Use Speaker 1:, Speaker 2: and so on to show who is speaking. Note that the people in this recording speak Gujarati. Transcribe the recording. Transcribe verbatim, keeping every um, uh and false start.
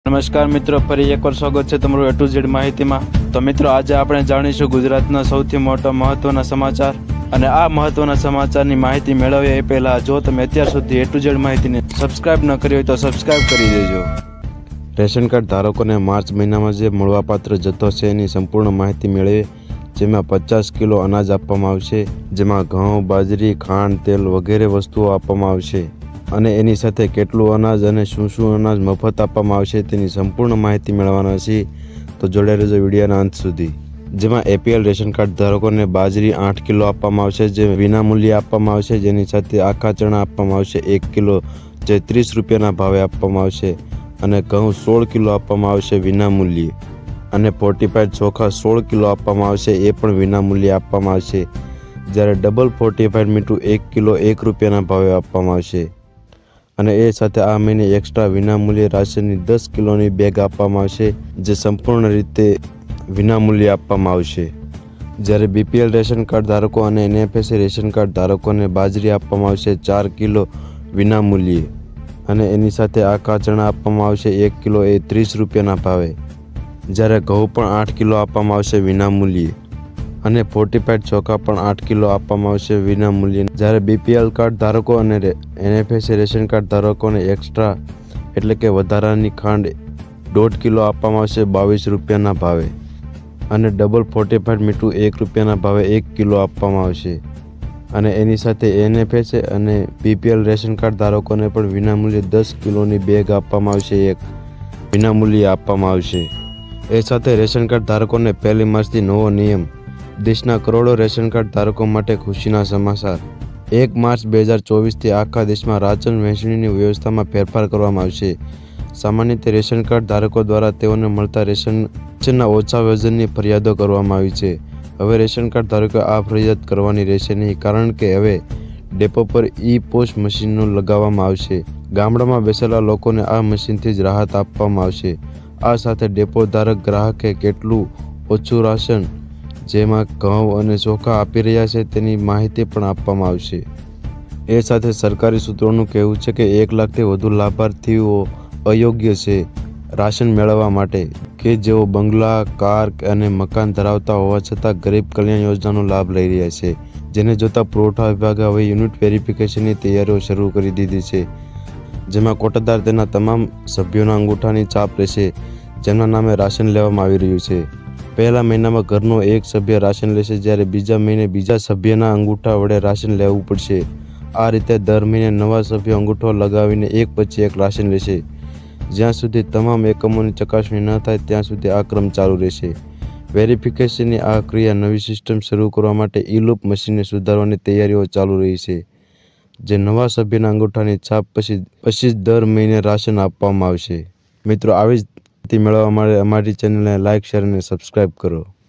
Speaker 1: નમસ્કાર મિત્રો, ફરી એકવાર સ્વાગત છે તમારું એ ટુ ઝેડ માહિતીમાં। તો મિત્રો, આજે આપણે જાણીશું ગુજરાતના સૌથી મોટા મહત્વના સમાચાર। અને આ મહત્વના સમાચારની માહિતી મેળવીએ એ પહેલાં જો તમે અત્યાર સુધી એ ટુ ઝેડ માહિતીને સબસ્ક્રાઇબ ન કરી હોય તો સબસ્ક્રાઇબ કરી દેજો। રેશન કાર્ડ ધારકોને માર્ચ મહિનામાં જે મળવાપાત્ર જથ્થો છે એની સંપૂર્ણ માહિતી મેળવીએ, જેમાં પચાસ કિલો અનાજ આપવામાં આવશે, જેમાં ઘઉં, બાજરી, ખાંડ, તેલ વગેરે વસ્તુઓ આપવામાં આવશે અને એની સાથે કેટલું અનાજ અને શું શું અનાજ મફત આપવામાં આવશે તેની સંપૂર્ણ માહિતી મેળવવાના છે। તો જોડાઈ રહેજો વિડીયોના અંત સુધી। જેમાં એપીએલ રેશન કાર્ડ ધારકોને બાજરી આઠ કિલો આપવામાં આવશે, જે વિનામૂલ્યે આપવામાં આવશે, જેની સાથે આખા ચણા આપવામાં આવશે એક કિલો, જે ત્રીસ રૂપિયાના ભાવે આપવામાં આવશે, અને ઘઉં સોળ કિલો આપવામાં આવશે વિનામૂલ્યે, અને ફોર્ટિફાઈડ ચોખા સોળ કિલો આપવામાં આવશે, એ પણ વિનામૂલ્યે આપવામાં આવશે, જ્યારે ડબલ ફોર્ટિફાઈડ મીઠું એક કિલો એક રૂપિયાના ભાવે આપવામાં આવશે, અને એ સાથે આ મહિને એક્સ્ટ્રા વિનામૂલ્યે રાશનની દસ કિલોની બેગ આપવામાં આવશે, જે સંપૂર્ણ રીતે વિનામૂલ્યે આપવામાં આવશે। જ્યારે બીપીએલ રેશન કાર્ડ ધારકો અને એનએફએસસી રેશન કાર્ડ ધારકોને બાજરી આપવામાં આવશે ચાર કિલો વિનામૂલ્યે, અને એની સાથે આખા ચણા આપવામાં આવશે એક કિલો, એ ત્રીસ રૂપિયાના ભાવે, જ્યારે ઘઉં પણ આઠ કિલો આપવામાં આવશે વિનામૂલ્યે, અને ફોર્ટિફાઈડ ચોખા પણ આઠ કિલો આપવામાં આવશે વિનામૂલ્યે। જ્યારે બીપીએલ કાર્ડ ધારકો અને એનએફએસસી રેશન કાર્ડ ધારકોને એક્સ્ટ્રા એટલે કે વધારાની ખાંડ દોઢ કિલો આપવામાં આવશે બાવીસ રૂપિયાના ભાવે, અને ડબલ ફોર્ટિફાઈડ મીઠું એક રૂપિયાના ભાવે એક કિલો આપવામાં આવશે, અને એની સાથે એનએફએસસી અને બીપીએલ રેશન કાર્ડ ધારકોને પણ વિનામૂલ્યે દસ કિલોની બેગ આપવામાં આવશે, એક વિનામૂલ્યે આપવામાં આવશે। એ સાથે રેશન કાર્ડ ધારકોને પહેલી માર્ચથી નવો નિયમ, દેશના કરોડો રેશન કાર્ડ ધારકો માટે ખુશીના સમાચાર। એક માર્ચ બે હજાર ચોવીસથી આખા દેશમાં રાશન વહેંચણીની વ્યવસ્થામાં ફેરફાર કરવામાં આવશે। સામાન્ય રીતે રેશન કાર્ડ ધારકો દ્વારા તેઓને મળતા રેશનના ઓછા વજનની ફરિયાદો કરવામાં આવી છે। હવે રેશન કાર્ડ ધારકોએ આ ફરિયાદ કરવાની રહેશે નહીં, કારણ કે હવે ડેપો પર ઈ પોસ્ટ મશીનો લગાવવામાં આવશે। ગામડામાં બેસેલા લોકોને આ મશીનથી જ રાહત આપવામાં આવશે। આ સાથે ડેપો ધારક ગ્રાહકે કેટલું ઓછું રાશન, જેમાં ઘઉં અને ચોખા આપી રહ્યા છે તેની માહિતી પણ આપવામાં આવશે। એ સાથે સરકારી સૂત્રોનું કહેવું છે કે એક લાખથી વધુ લાભાર્થીઓ અયોગ્ય છે રાશન મેળવવા માટે, કે જેઓ બંગલા, કાર અને મકાન ધરાવતા હોવા છતાં ગરીબ કલ્યાણ યોજનાનો લાભ લઈ રહ્યા છે, જેને જોતા પુરવઠા વિભાગે હવે યુનિટ વેરિફિકેશનની તૈયારીઓ શરૂ કરી દીધી છે, જેમાં કોટાદાર તેના તમામ સભ્યોના અંગૂઠાની છાપ લેશે જેમના નામે રાશન લેવામાં આવી રહ્યું છે। પહેલા મહિનામાં ઘરનો એક સભ્ય રાશન લેશે, જ્યારે બીજા મહિને બીજા સભ્યના અંગૂઠા વડે રાશન લેવું પડશે। આ રીતે દર મહિને નવા સભ્યો અંગૂઠો લગાવીને એક પછી એક રાશન લેશે। જ્યાં સુધી તમામ એકમોની ચકાસણી ન થાય ત્યાં સુધી આ ક્રમ ચાલુ રહેશે। વેરિફિકેશનની આ ક્રિયા નવી સિસ્ટમ શરૂ કરવા માટે ઈ લૂપ મશીનને સુધારવાની તૈયારીઓ ચાલુ રહી છે, જે નવા સભ્યના અંગૂઠાની છાપ પછી પછી દર મહિને રાશન આપવામાં આવશે। મિત્રો, આવી જ માહિતી મેળવવા માટે અમારી ચેનલને લાઇક, શેર અને સબસ્ક્રાઇબ કરો।